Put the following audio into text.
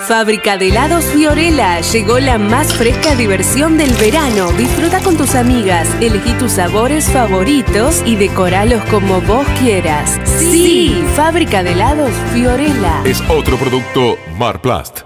Fábrica de helados Fiorella. Llegó la más fresca diversión del verano. Disfruta con tus amigas, elegí tus sabores favoritos y decoralos como vos quieras. Sí, Fábrica de helados Fiorella. Es otro producto Marplast.